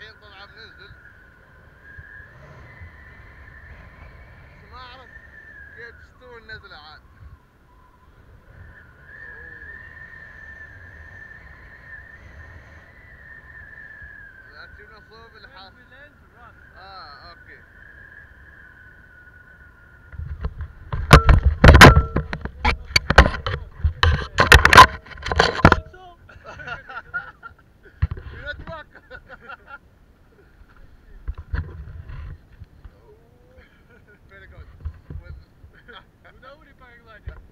الحين طبعا بننزل، بس ما اعرف كيف تستوي النزلة عاد. لكنه صوب الحظ. اوكي. Very good. With... Without it paragliding.